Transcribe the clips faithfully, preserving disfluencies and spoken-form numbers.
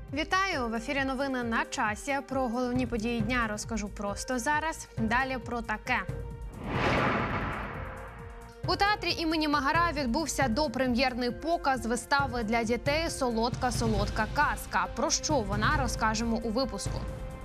Вітаю! В ефірі новини на часі. Про головні події дня розкажу просто зараз. Далі про таке. У театрі імені Магара відбувся допрем'єрний показ вистави для дітей «Солодка-солодка казка». Про що вона, розкажемо у випуску.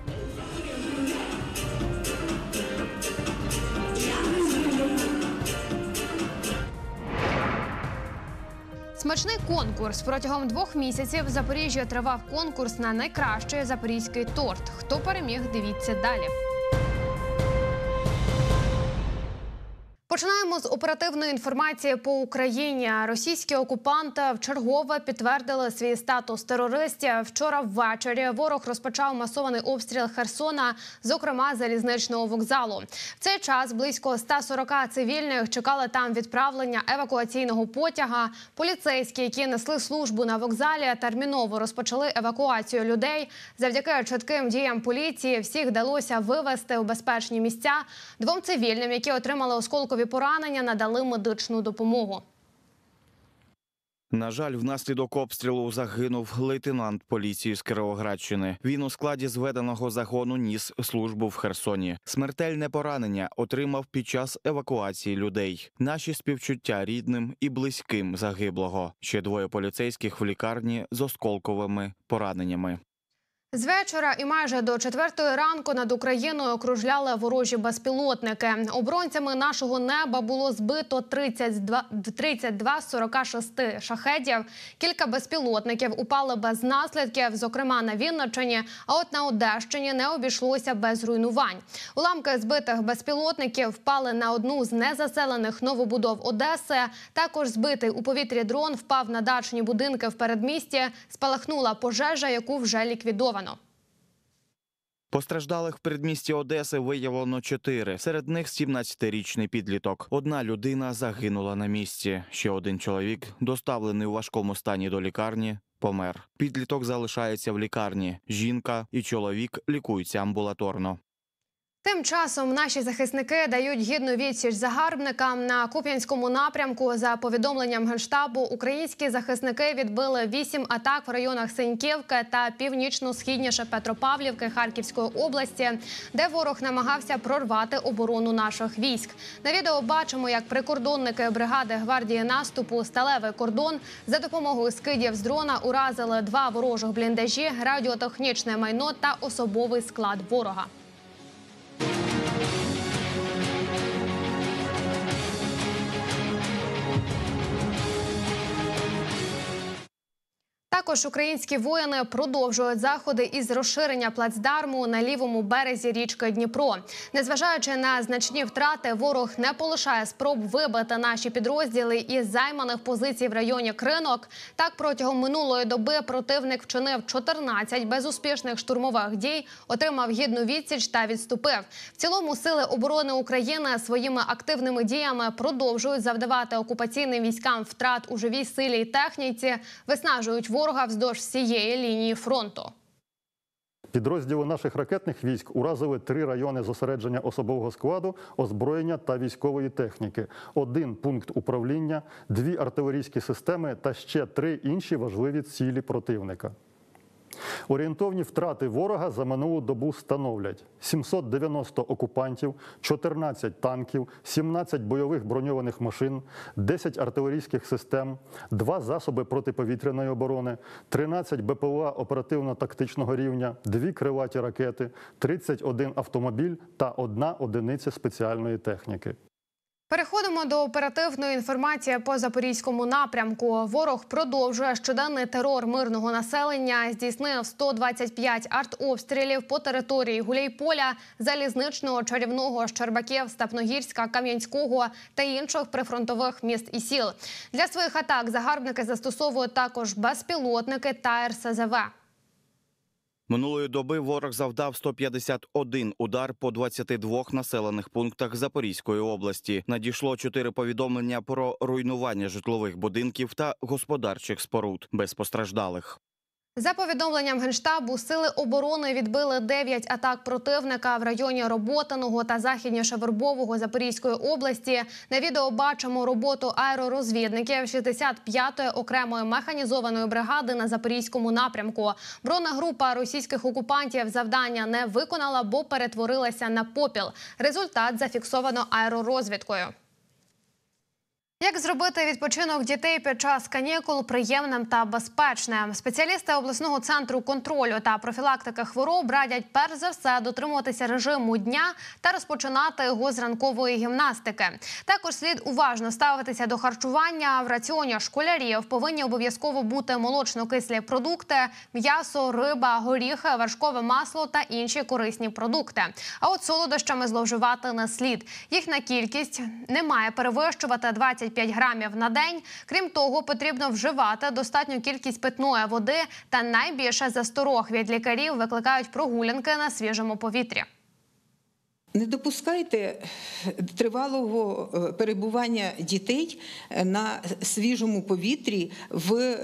Смачний конкурс. Протягом двох місяців в Запоріжжі тривав конкурс на найкращий запорізький торт. Хто переміг, дивіться далі. Починаємо з оперативної інформації по Україні. Російські окупанти вчергове підтвердили свій статус терористів. Вчора ввечері ворог розпочав масований обстріл Херсона, зокрема залізничного вокзалу. В цей час близько ста сорока цивільних чекали там відправлення евакуаційного потяга. Поліцейські, які несли службу на вокзалі, терміново розпочали евакуацію людей. Завдяки чітким діям поліції всіх вдалося вивезти у безпечні місця. Двом цивільним, які отримали осколкові поранення, надали медичну допомогу. На жаль, внаслідок обстрілу загинув лейтенант поліції з Кіровоградщини. Він у складі зведеного загону ніс службу в Херсоні. Смертельне поранення отримав під час евакуації людей. Наші співчуття рідним і близьким загиблого. Ще двоє поліцейських в лікарні з осколковими пораненнями. З вечора і майже до четвертої ранку над Україною кружляли ворожі безпілотники. Оборонцями нашого неба було збито тридцять два з сорока шести шахедів. Кілька безпілотників упали без наслідків, зокрема на Вінниччині, а от на Одещині не обійшлося без руйнувань. Уламки збитих безпілотників впали на одну з незаселених новобудов Одеси. Також збитий у повітрі дрон впав на дачні будинки в передмісті. Спалахнула пожежа, яку вже ліквідовано. Постраждалих в передмісті Одеси виявлено чотири. Серед них сімнадцятирічний підліток. Одна людина загинула на місці. Ще один чоловік, доставлений у важкому стані до лікарні, помер. Підліток залишається в лікарні. Жінка і чоловік лікуються амбулаторно. Тим часом наші захисники дають гідну відсіч загарбникам. На Куп'янському напрямку, за повідомленням Генштабу, українські захисники відбили вісім атак в районах Синьківки та північно-східніше Петропавлівки Харківської області, де ворог намагався прорвати оборону наших військ. На відео бачимо, як прикордонники бригади гвардії наступу «Сталевий кордон» за допомогою скидів з дрона уразили два ворожих бліндажі, радіотехнічне майно та особовий склад ворога. Також українські воїни продовжують заходи із розширення плацдарму на лівому березі річки Дніпро. Незважаючи на значні втрати, ворог не полишає спроб вибити наші підрозділи із займаних позицій в районі Кринок. Так, протягом минулої доби противник вчинив чотирнадцять безуспішних штурмових дій, отримав гідну відсіч та відступив. В цілому сили оборони України своїми активними діями продовжують завдавати окупаційним військам втрат у живій силі і техніці, виснажують ворога ворога вздовж всієї лінії фронту. Підрозділи наших ракетних військ уразили три райони зосередження особового складу, озброєння та військової техніки, один пункт управління, дві артилерійські системи та ще три інші важливі цілі противника. Орієнтовні втрати ворога за минулу добу становлять сімсот дев'яносто окупантів, чотирнадцять танків, сімнадцять бойових броньованих машин, десять артилерійських систем, два засоби протиповітряної оборони, тринадцять Б П Л А оперативно-тактичного рівня, дві крилаті ракети, тридцять один автомобіль та одна одиниця спеціальної техніки. Переходимо до оперативної інформації по Запорізькому напрямку. Ворог продовжує щоденний терор мирного населення. Здійснив сто двадцять п'ять артобстрілів по території Гуляйполя, Залізничного, Чарівного, Щербаків, Степногірська, Кам'янського та інших прифронтових міст і сіл. Для своїх атак загарбники застосовують також безпілотники та Ер Се Зе Ве. Минулої доби ворог завдав сто п'ятдесят один удар по двадцяти двох населених пунктах Запорізької області. Надійшло чотири повідомлення про руйнування житлових будинків та господарчих споруд без постраждалих. За повідомленням Генштабу, сили оборони відбили дев'ять атак противника в районі Роботиного та західніше Вербового Запорізької області. На відео бачимо роботу аеророзвідників шістдесят п'ятої окремої механізованої бригади на Запорізькому напрямку. Бронегрупа російських окупантів завдання не виконала, бо перетворилася на попіл. Результат зафіксовано аеророзвідкою. Як зробити відпочинок дітей під час канікул приємним та безпечним? Спеціалісти обласного центру контролю та профілактики хвороб радять перш за все дотримуватися режиму дня та розпочинати його з ранкової гімнастики. Також слід уважно ставитися до харчування. В раціоні школярів повинні обов'язково бути молочно-кислі продукти, м'ясо, риба, горіхи, вершкове масло та інші корисні продукти. А от солодощами зловживати не слід. Їхня кількість не має перевищувати двадцять п'ять грамів на день. Крім того, потрібно вживати достатню кількість питної води та найбільше засторог від лікарів викликають прогулянки на свіжому повітрі. Не допускайте тривалого перебування дітей на свіжому повітрі, в,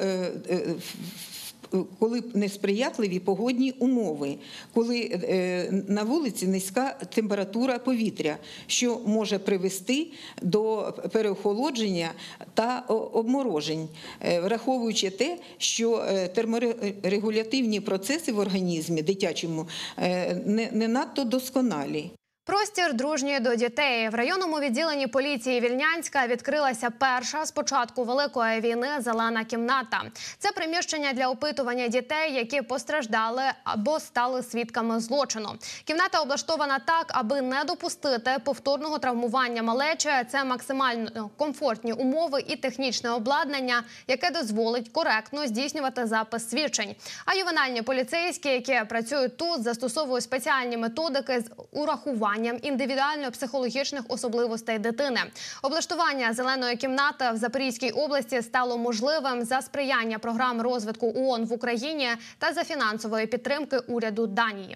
коли несприятливі погодні умови, коли на вулиці низька температура повітря, що може привести до переохолодження та обморожень, враховуючи те, що терморегулятивні процеси в організмі дитячому не, не надто досконалі. Простір дружній до дітей. В районному відділенні поліції Вільнянська відкрилася перша з початку Великої війни зелена кімната. Це приміщення для опитування дітей, які постраждали або стали свідками злочину. Кімната облаштована так, аби не допустити повторного травмування малечі. Це максимально комфортні умови і технічне обладнання, яке дозволить коректно здійснювати запис свідчень. А ювенальні поліцейські, які працюють тут, застосовують спеціальні методики з урахуванням індивідуально-психологічних особливостей дитини. Облаштування зеленої кімнати в Запорізькій області стало можливим за сприяння програм розвитку ООН в Україні та за фінансової підтримки уряду Данії.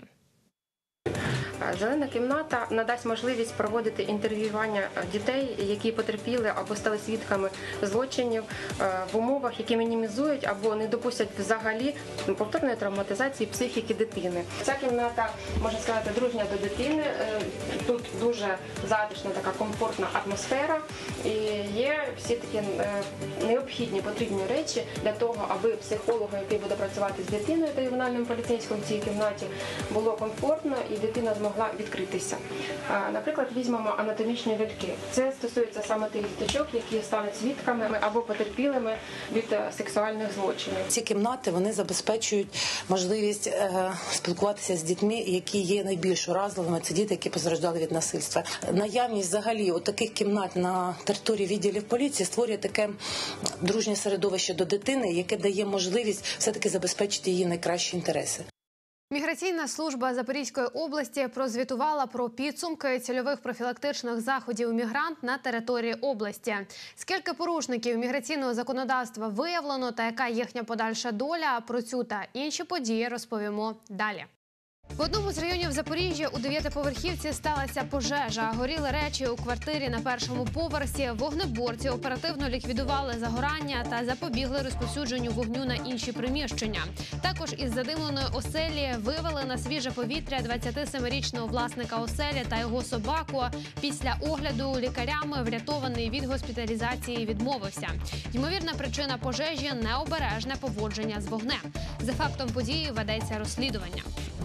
Зелена кімната надасть можливість проводити інтерв'ювання дітей, які потерпіли або стали свідками злочинів в умовах, які мінімізують або не допустять взагалі повторної травматизації психіки дитини. Ця кімната, можна сказати, дружня до дитини. Тут дуже затишна, така комфортна атмосфера і є всі такі необхідні, потрібні речі для того, аби психологу, який буде працювати з дитиною та ювенальним поліцейським в цій кімнаті, було комфортно і дитина змогла відкритися. Наприклад, візьмемо анатомічні ляльки. Це стосується саме тих діточок, які стануть свідками або потерпілими від сексуальних злочинів. Ці кімнати, вони забезпечують можливість е, спілкуватися з дітьми, які є найбільш уразливими. Це діти, які постраждали від насильства. Наявність взагалі от таких кімнат на території відділів поліції створює таке дружнє середовище до дитини, яке дає можливість все-таки забезпечити її найкращі інтереси. Міграційна служба Запорізької області прозвітувала про підсумки цільових профілактичних заходів мігрант на території області. Скільки порушників міграційного законодавства виявлено та яка їхня подальша доля, про цю та інші події розповімо далі. В одному з районів Запоріжжя у дев'ятиповерхівці сталася пожежа. Горіли речі у квартирі на першому поверсі. Вогнеборці оперативно ліквідували загорання та запобігли розповсюдженню вогню на інші приміщення. Також із задимленої оселі вивели на свіже повітря двадцятисемирічного власника оселі та його собаку. Після огляду лікарями врятований від госпіталізації відмовився. Ймовірна причина пожежі – необережне поводження з вогнем. За фактом події ведеться розслідування.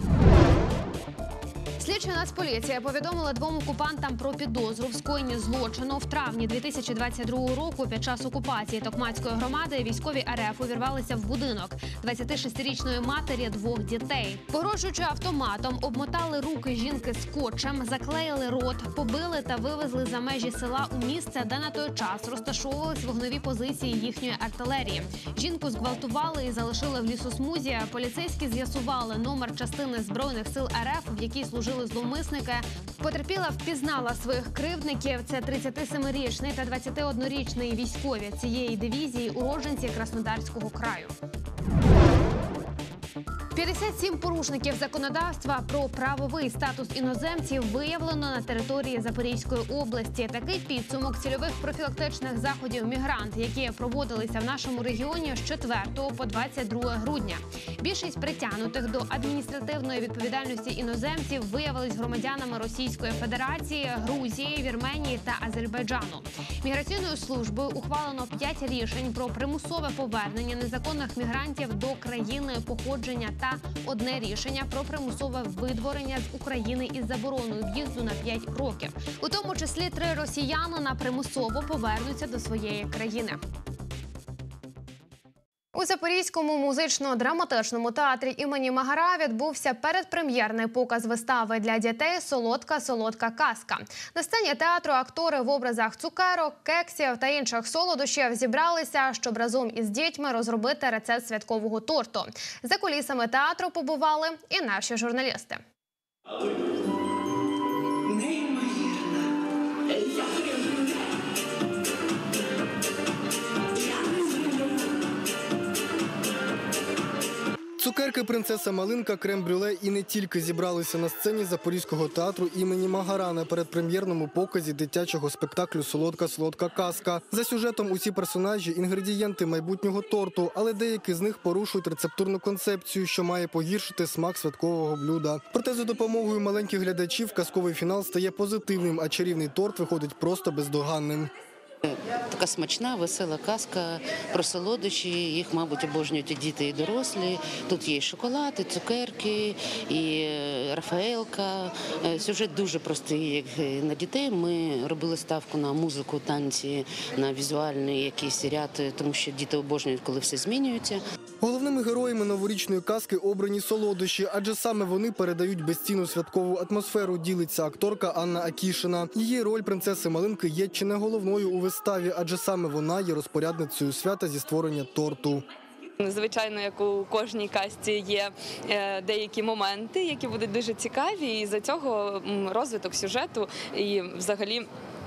Слідчі Нацполіція повідомила двом окупантам про підозру в скоєнні злочину. В травні дві тисячі двадцять другого року під час окупації Токмацької громади військові РФ увірвалися в будинок двадцятишестирічної матері двох дітей. Погрожуючи автоматом, обмотали руки жінки скотчем, заклеїли рот, побили та вивезли за межі села у місце, де на той час розташовувались вогневі позиції їхньої артилерії. Жінку зґвалтували і залишили в лісосмузі. Поліцейські з'ясували номер частини Збройних сил РФ, в якій служили зловмисники. Потерпіла впізнала своїх кривдників. Це тридцятисемирічний та двадцятиоднорічний військові цієї дивізії, уродженці Краснодарського краю. п'ятдесят сім порушників законодавства про правовий статус іноземців виявлено на території Запорізької області. Такий підсумок цільових профілактичних заходів «Мігрант», які проводилися в нашому регіоні з четвертого по двадцять друге грудня. Більшість притягнутих до адміністративної відповідальності іноземців виявились громадянами Російської Федерації, Грузії, Вірменії та Азербайджану. Міграційною службою ухвалено п'ять рішень про примусове повернення незаконних мігрантів до країни походження та одне рішення про примусове видворення з України із забороною в'їзду на п'ять років. У тому числі три росіянина примусово повернуться до своєї країни. У Запорізькому музично-драматичному театрі імені Магара відбувся передпрем'єрний показ вистави для дітей «Солодка-солодка казка». На сцені театру актори в образах цукерок, кексів та інших солодощів зібралися, щоб разом із дітьми розробити рецепт святкового торту. За кулісами театру побували і наші журналісти. Цукерки «Принцеса Малинка», крем-брюле і не тільки зібралися на сцені Запорізького театру імені Магара на передпрем'єрному показі дитячого спектаклю «Солодка-солодка казка». За сюжетом усі персонажі – інгредієнти майбутнього торту, але деякі з них порушують рецептурну концепцію, що має погіршити смак святкового блюда. Проте за допомогою маленьких глядачів казковий фінал стає позитивним, а чарівний торт виходить просто бездоганним. Така смачна, весела казка про солодощі. Їх, мабуть, обожнюють і діти, і дорослі. Тут є і шоколад, і цукерки, і Рафаелка. Сюжет дуже простий, як на дітей. Ми робили ставку на музику, танці, на візуальний якийсь ряд, тому що діти обожнюють, коли все змінюється. Головними героями новорічної казки обрані солодощі, адже саме вони передають безцінну святкову атмосферу, ділиться акторка Анна Акішина. Її роль принцеси Малинки є чи не головною у виставі, адже саме вона є розпорядницею свята зі створення торту. Звичайно, як у кожній казці є деякі моменти, які будуть дуже цікаві, і за цього розвиток сюжету і взагалі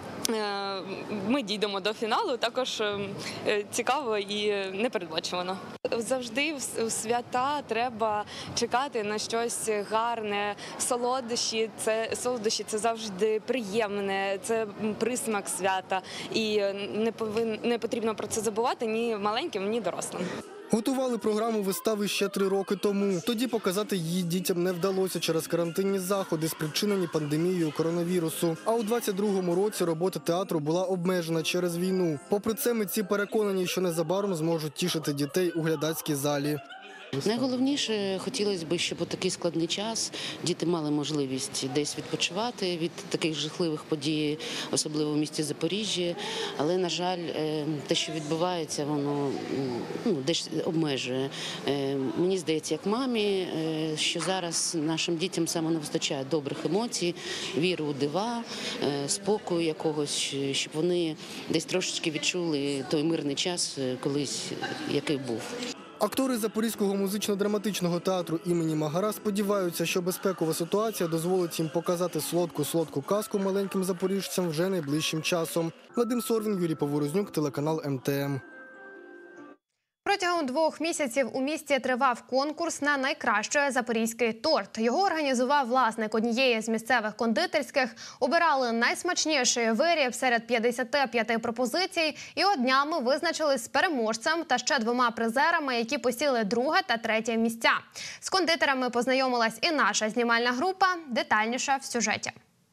ми дійдемо до фіналу також цікаво і непередбачувано. Завжди у свята треба чекати на щось гарне. Солодощі це солодощі це завжди приємне, це присмак свята, і не повин не потрібно про це забувати ні маленьким, ні дорослим. Готували програму вистави ще три роки тому. Тоді показати її дітям не вдалося через карантинні заходи, спричинені пандемією коронавірусу. А у двадцять другому році робота театру була обмежена через війну. Попри це, митці переконані, що незабаром зможуть тішити дітей у глядацькій залі. Найголовніше, хотілося б, щоб у такий складний час діти мали можливість десь відпочивати від таких жахливих подій, особливо в місті Запоріжжя. Але, на жаль, те, що відбувається, воно ну, десь обмежує. Мені здається, як мамі, що зараз нашим дітям саме не вистачає добрих емоцій, віри у дива, спокою якогось, щоб вони десь трошечки відчули той мирний час колись, який був. Актори Запорізького музично-драматичного театру імені Магара сподіваються, що безпекова ситуація дозволить їм показати солодку-солодку казку маленьким запоріжцям вже найближчим часом. Вадим Сорвін, Юрій Поворознюк, телеканал Ем Те Ем. Протягом двох місяців у місті тривав конкурс на найкращий запорізький торт. Його організував власник однієї з місцевих кондитерських. Обирали найсмачніший виріб серед п'ятдесяти п'яти пропозицій. І от днями визначились з переможцем та ще двома призерами, які посіли друге та третє місця. З кондитерами познайомилась і наша знімальна група. Детальніше в сюжеті.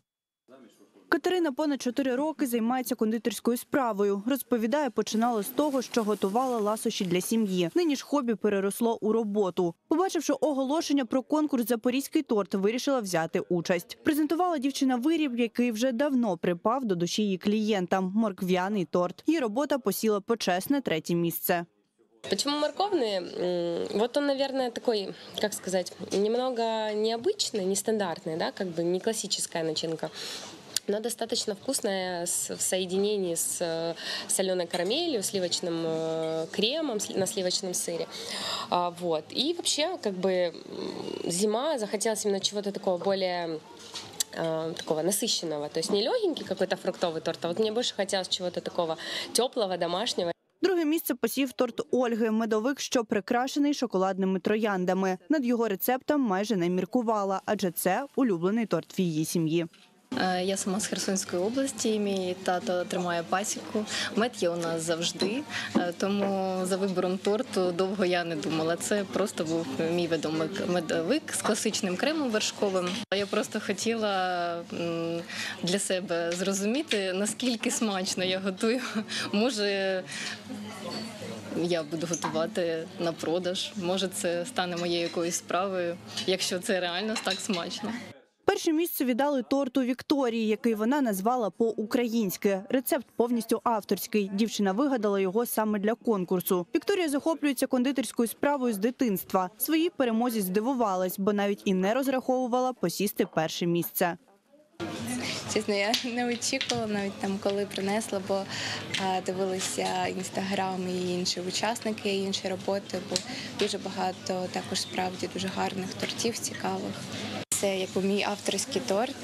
Катерина понад чотири роки займається кондитерською справою. Розповідає, починала з того, що готувала ласощі для сім'ї. Нині ж хобі переросло у роботу. Побачивши оголошення про конкурс «Запорізький торт», вирішила взяти участь. Презентувала дівчина виріб, який вже давно припав до душі її клієнтам – морквяний торт. Її робота посіла почесне третє місце. Почему морковный? Вот он, наверное, такой, как сказать, немного необычный, нестандартный, да, как бы не классическая начинка. Но достаточно вкусная в соединении с соленой карамелью, сливочным кремом на сливочном сыре. Вот. И вообще, как бы, зима, захотелось именно чего-то такого более такого насыщенного. То есть не легенький какой-то фруктовый торт, а вот мне больше хотелось чего-то такого теплого, домашнего. Друге місце посів торт Ольги – медовик, що прикрашений шоколадними трояндами. Над його рецептом майже не міркувала, адже це улюблений торт в її сім'ї. Я сама з Херсонської області, мій тато тримає пасіку. Мед є у нас завжди, тому за вибором торту довго я не думала. Це просто був мій відомий медовик з класичним кремом вершковим. Я просто хотіла для себе зрозуміти, наскільки смачно я готую. Може, я буду готувати на продаж, може це стане моєю якоюсь справою, якщо це реально так смачно. Перше місце віддали торту Вікторії, який вона назвала по-українськи. Рецепт повністю авторський. Дівчина вигадала його саме для конкурсу. Вікторія захоплюється кондитерською справою з дитинства. Своїй перемозі здивувалась, бо навіть і не розраховувала посісти перше місце. Чесно, я не очікувала навіть там, коли принесла, бо а, дивилися інстаграм і інші учасники, і інші роботи, бо дуже багато також справді дуже гарних тортів цікавих. Це якби мій авторський торт,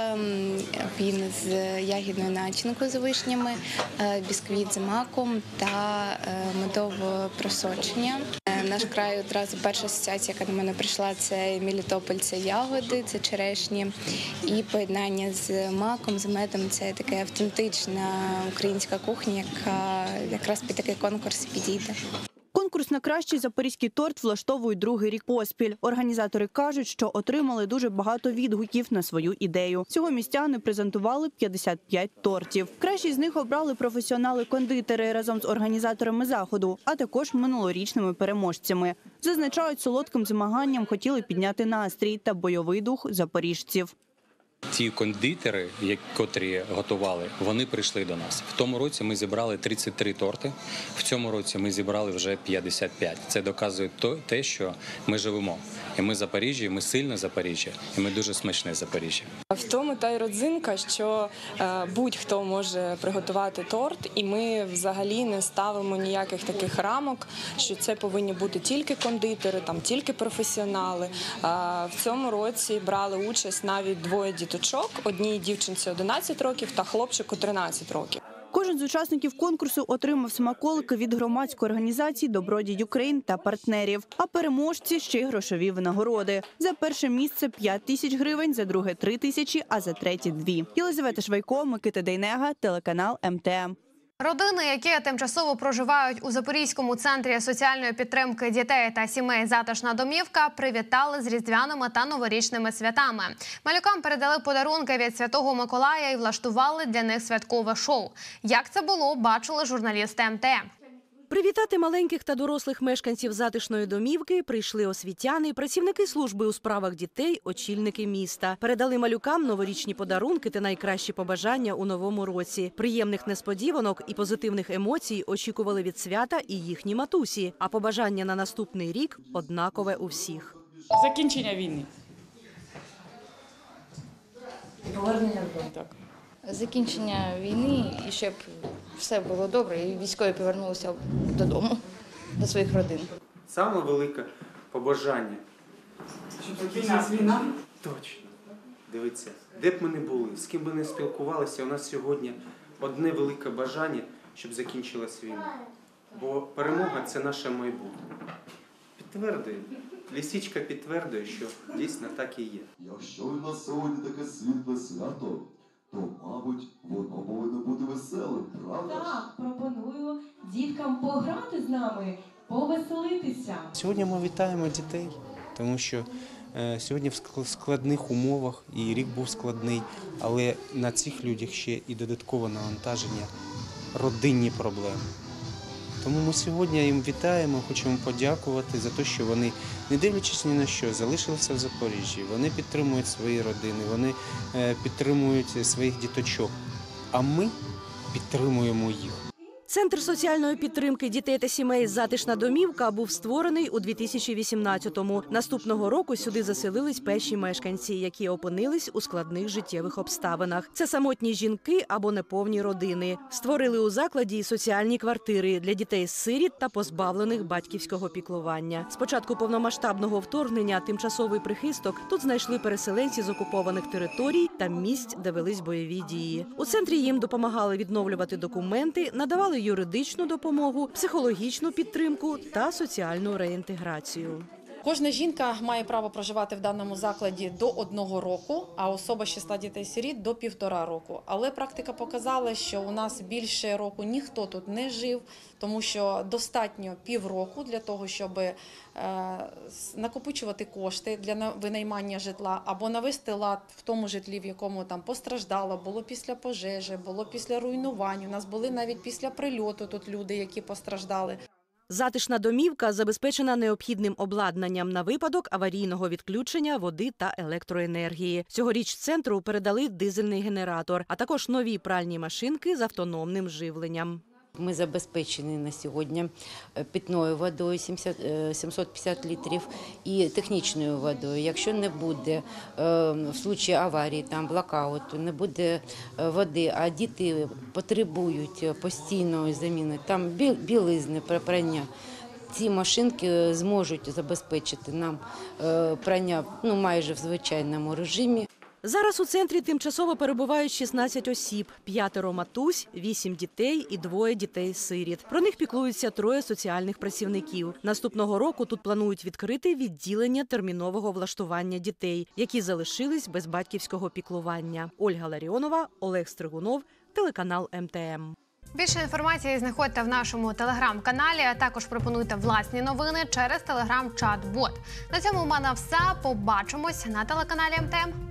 він з ягідною начинкою з вишнями, бісквіт з маком та медове просочення. Наш край одразу перша асоціація, яка до мене прийшла, це Мелітополь, це ягоди, це черешні. І поєднання з маком, з медом – це така автентична українська кухня, яка якраз під такий конкурс підійде. Конкурс на кращий запорізький торт влаштовують другий рік поспіль. Організатори кажуть, що отримали дуже багато відгуків на свою ідею. Всього містяни презентували п'ятдесят п'ять тортів. Кращі з них обрали професіонали-кондитери разом з організаторами заходу, а також минулорічними переможцями. Зазначають, солодким змаганням хотіли підняти настрій та бойовий дух запоріжців. Ті кондитери, котрі готували, вони прийшли до нас. В тому році ми зібрали тридцять три торти, в цьому році ми зібрали вже п'ятдесят п'ять. Це доказує те, що ми живемо. І ми Запоріжжя, і ми сильне Запоріжжя, і ми дуже смачне Запоріжжя. В тому та й родзинка, що е, будь-хто може приготувати торт, і ми взагалі не ставимо ніяких таких рамок, що це повинні бути тільки кондитери, там тільки професіонали. Е, в цьому році брали участь навіть двоє діточок, одній дівчинці одинадцять років та хлопчику тринадцять років. Кожен з учасників конкурсу отримав смаколики від громадської організації «Добродій Юкрейн» та партнерів, а переможці – ще й грошові винагороди. За перше місце – п'ять тисяч гривень, за друге – три тисячі, а за третє – дві. Єлизавета Швайко, Микита Дейнега, телеканал Ем Те Ем. Родини, які тимчасово проживають у Запорізькому центрі соціальної підтримки дітей та сімей «Затишна домівка», привітали з різдвяними та новорічними святами. Малюкам передали подарунки від Святого Миколая і влаштували для них святкове шоу. Як це було, бачили журналісти Ем Те Е. Привітати маленьких та дорослих мешканців затишної домівки прийшли освітяни, працівники служби у справах дітей, очільники міста. Передали малюкам новорічні подарунки та найкращі побажання у новому році. Приємних несподіванок і позитивних емоцій очікували від свята і їхні матусі. А побажання на наступний рік однакове у всіх. Закінчення війни. Повернення додому. Закінчення війни і щоб все було добре, і військові повернулися додому, до своїх родин. Саме велике побажання. Щоб закінчилась війна? Точно. Дивіться, де б ми не були, з ким би не спілкувалися, у нас сьогодні одне велике бажання, щоб закінчилась війна. Бо перемога – це наше майбутнє. Підтвердує. Лісічка підтвердує, що дійсно так і є. Якщо в нас сьогодні таке світле свято, то, мабуть, воно повинно бути веселим, правда? Так, пропоную діткам пограти з нами, повеселитися. Сьогодні ми вітаємо дітей, тому що е, сьогодні в складних умовах, і рік був складний, але на цих людях ще і додаткове навантаження, родинні проблеми. Тому ми сьогодні їм вітаємо, хочемо подякувати за те, що вони, не дивлячись ні на що, залишилися в Запоріжжі. Вони підтримують свої родини, вони підтримують своїх діточок, а ми підтримуємо їх. Центр соціальної підтримки дітей та сімей «Затишна домівка» був створений у дві тисячі вісімнадцятому. Наступного року сюди заселились перші мешканці, які опинились у складних життєвих обставинах. Це самотні жінки або неповні родини. Створили у закладі і соціальні квартири для дітей-сиріт та позбавлених батьківського піклування. З початку повномасштабного вторгнення тимчасовий прихисток тут знайшли переселенці з окупованих територій та місць, де велись бойові дії. У центрі їм допомагали відновлювати документи, надавали юридичну допомогу, психологічну підтримку та соціальну реінтеграцію. Кожна жінка має право проживати в даному закладі до одного року, а особа з числа дітей-сиріт – до півтора року. Але практика показала, що у нас більше року ніхто тут не жив, тому що достатньо півроку для того, щоб е, накопичувати кошти для винаймання житла або навести лад в тому житлі, в якому там постраждало, було після пожежі, було після руйнувань. У нас були навіть після прильоту тут люди, які постраждали. Затишна домівка забезпечена необхідним обладнанням на випадок аварійного відключення води та електроенергії. Цьогоріч центру передали дизельний генератор, а також нові пральні машинки з автономним живленням. Ми забезпечені на сьогодні питною водою сімсот п'ятдесят літрів і технічною водою. Якщо не буде в випадку аварії, там блокауту, не буде води, а діти потребують постійної заміни, там білизни, прання, ці машинки зможуть забезпечити нам прання ну, майже в звичайному режимі. Зараз у центрі тимчасово перебувають шістнадцять осіб, п'ятеро матусь, вісім дітей і двоє дітей-сиріт. Про них піклуються троє соціальних працівників. Наступного року тут планують відкрити відділення термінового влаштування дітей, які залишились без батьківського піклування. Ольга Ларіонова, Олег Стригунов, телеканал Ем Те Ем. Більше інформації знаходьте в нашому телеграм-каналі, а також пропонуйте власні новини через телеграм-чат-бот. На цьому в мене все. Побачимось на телеканалі Ем Те Ем.